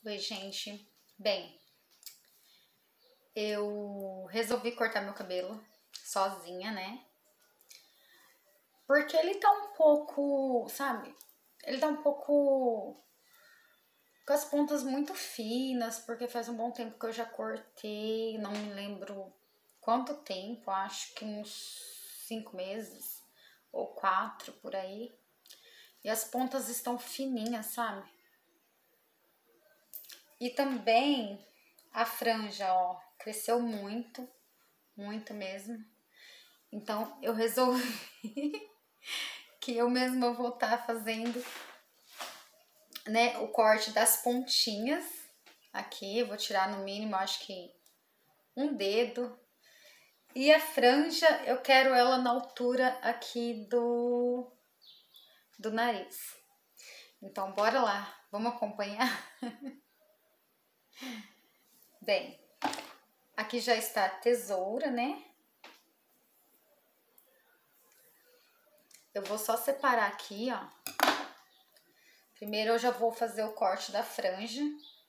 Oi, gente. Bem, eu resolvi cortar meu cabelo sozinha, né? Porque ele tá um pouco, sabe? Ele tá um pouco com as pontas muito finas, porque faz um bom tempo que eu já cortei, não me lembro quanto tempo, acho que uns 5 meses ou 4 por aí. E as pontas estão fininhas, sabe? E também a franja, ó, cresceu muito, muito mesmo. Então eu resolvi que eu mesma vou estar fazendo, né, o corte das pontinhas aqui. Eu vou tirar no mínimo, acho que um dedo. E a franja, eu quero ela na altura aqui do nariz. Então bora lá, vamos acompanhar? Bem, aqui já está a tesoura, né? Eu vou só separar aqui, ó. Primeiro eu já vou fazer o corte da franja.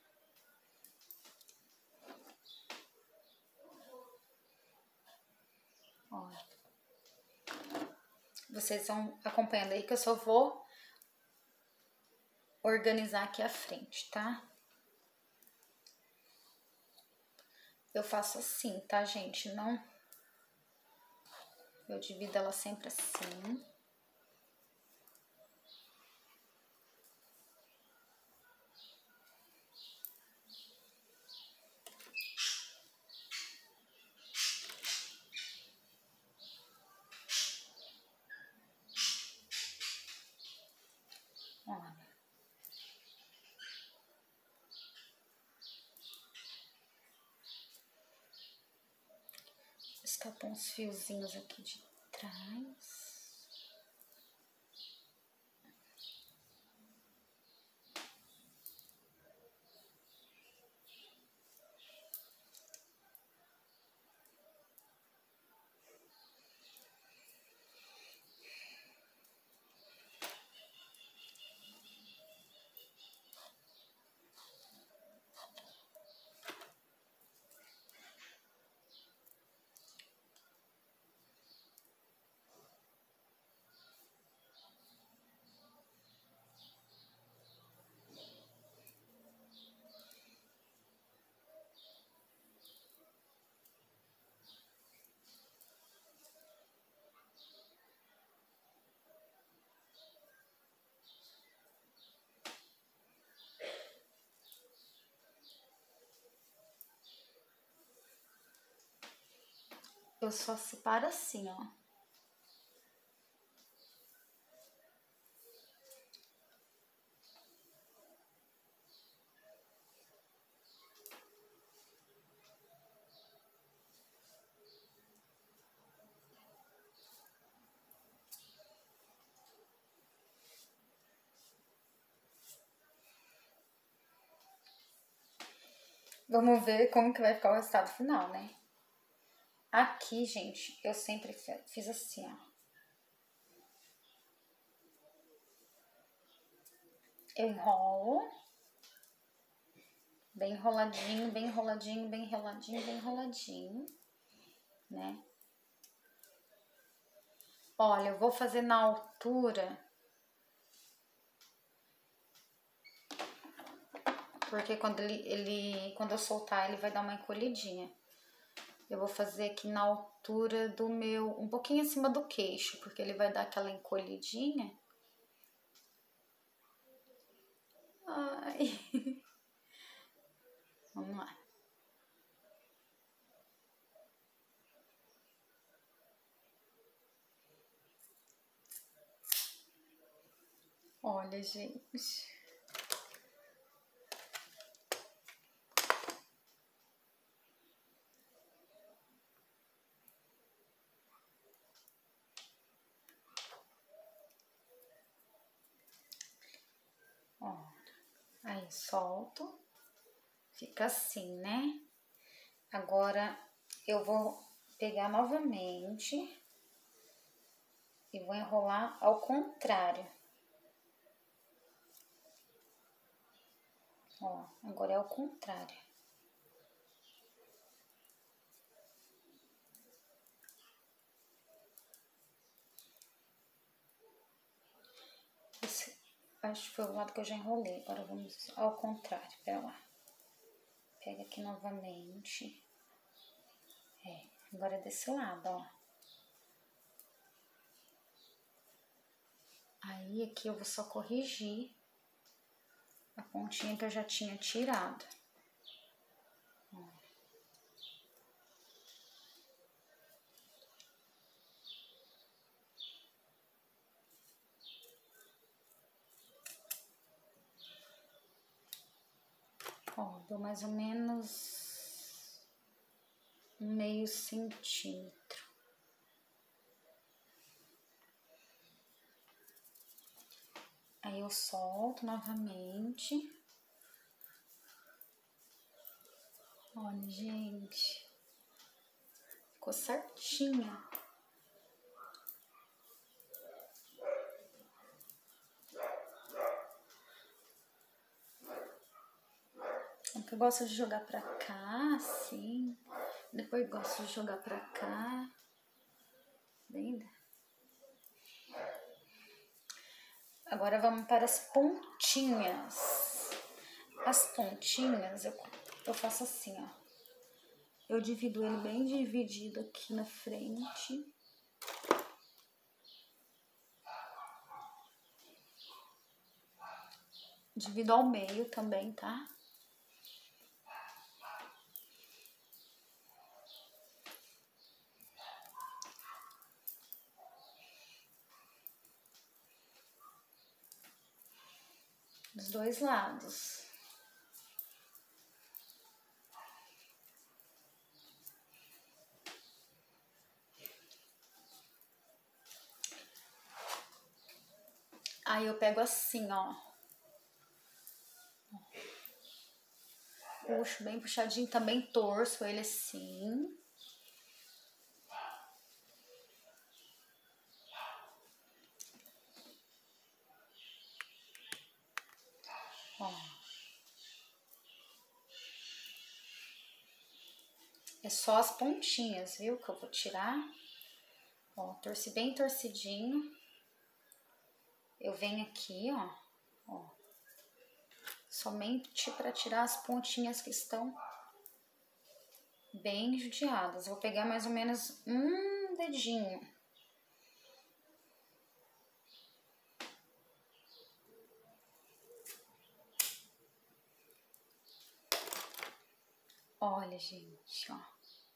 Ó. Vocês vão acompanhando aí que eu só vou organizar aqui a frente, tá? Eu faço assim, tá, gente? Não... Eu divido ela sempre assim. Olha. Escapam uns fiozinhos aqui de trás. Eu só separo assim, ó. Vamos ver como que vai ficar o resultado final, né? Aqui, gente, eu sempre fiz assim, ó. Eu enrolo. Bem enroladinho, bem enroladinho, bem enroladinho, bem enroladinho, né? Olha, eu vou fazer na altura, porque quando eu soltar, ele vai dar uma encolhidinha. Eu vou fazer aqui na altura do meu, um pouquinho acima do queixo, porque ele vai dar aquela encolhidinha. Ai. Vamos lá. Olha, gente. Ó, aí solto. Fica assim, né? Agora eu vou pegar novamente e vou enrolar ao contrário. Ó, agora é ao contrário. Esse, acho que foi o lado que eu já enrolei. Agora vamos ao contrário. Pera lá. Pega aqui novamente. Agora é desse lado, ó. Aí aqui eu vou só corrigir a pontinha que eu já tinha tirado. Ó, deu mais ou menos um meio centímetro. Aí eu solto novamente. Olha, gente, ficou certinha. Eu gosto de jogar pra cá, assim. Depois gosto de jogar pra cá. Vendo? Agora vamos para as pontinhas. As pontinhas eu faço assim, ó. Eu divido ele bem dividido aqui na frente. Divido ao meio também, tá? Dos dois lados. Aí eu pego assim, ó. Puxo bem puxadinho, também torço ele assim. Ó. É só as pontinhas, viu? Que eu vou tirar. Ó, torci bem torcidinho. Eu venho aqui, ó. Ó. Somente para tirar as pontinhas que estão bem judiadas. Eu vou pegar mais ou menos um dedinho. Olha, gente, ó.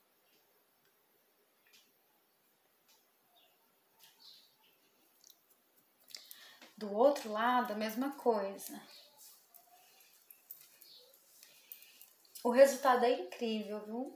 Do outro lado, a mesma coisa. O resultado é incrível, viu?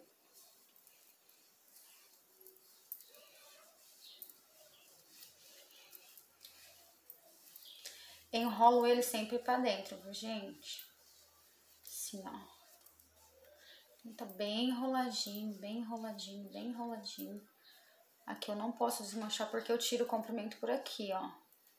Enrolo ele sempre pra dentro, viu, gente? Assim, ó. Tá bem enroladinho, bem enroladinho, bem enroladinho. Aqui eu não posso desmanchar porque eu tiro o comprimento por aqui, ó.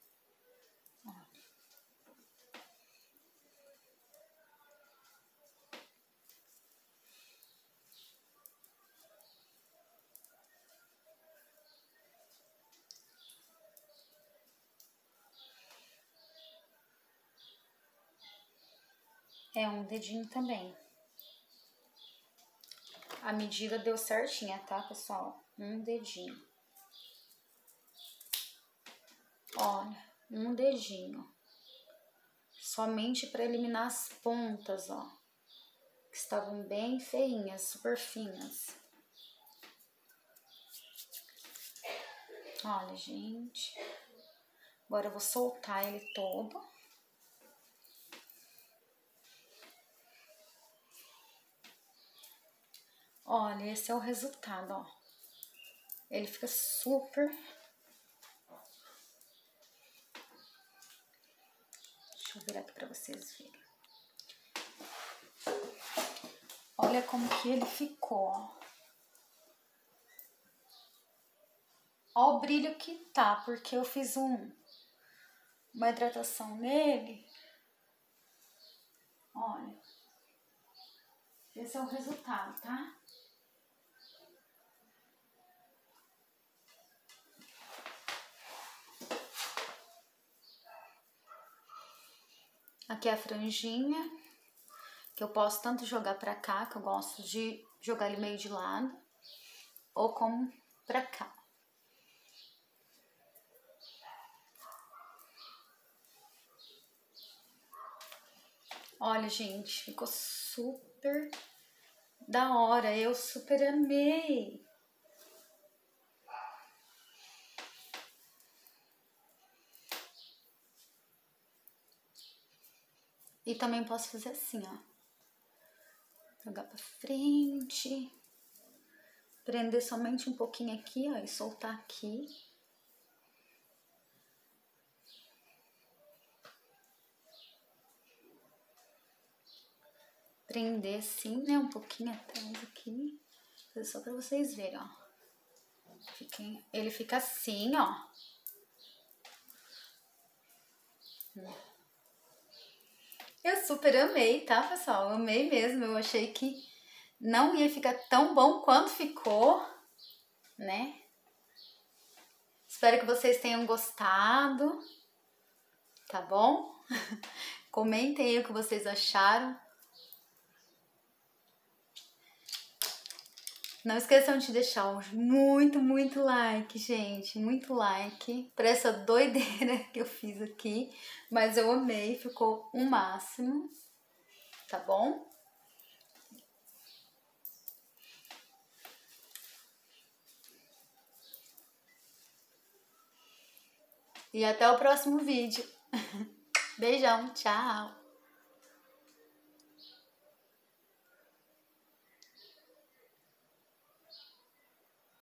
É um dedinho também. A medida deu certinha, tá, pessoal? Um dedinho. Olha, um dedinho. Somente para eliminar as pontas, ó. Que estavam bem feinhas, super finas. Olha, gente. Agora eu vou soltar ele todo. Olha, esse é o resultado, ó. Ele fica super... Deixa eu virar aqui pra vocês verem. Olha como que ele ficou, ó. Ó o brilho que tá, porque eu fiz uma hidratação nele. Olha, esse é o resultado, tá? Aqui é a franjinha, que eu posso tanto jogar pra cá, que eu gosto de jogar ele meio de lado, ou como pra cá. Olha, gente, ficou super da hora, eu super amei. E também posso fazer assim, ó. Jogar pra frente. Prender somente um pouquinho aqui, ó, e soltar aqui. Prender assim, né, um pouquinho atrás aqui. Só pra vocês verem, ó. Ele fica assim, ó. Eu super amei, tá, pessoal? Amei mesmo. Eu achei que não ia ficar tão bom quanto ficou, né? Espero que vocês tenham gostado, tá bom? Comentem aí o que vocês acharam. Não esqueçam de deixar muito like, gente. Muito like pra essa doideira que eu fiz aqui. Mas eu amei, ficou o máximo, tá bom? E até o próximo vídeo. Beijão, tchau!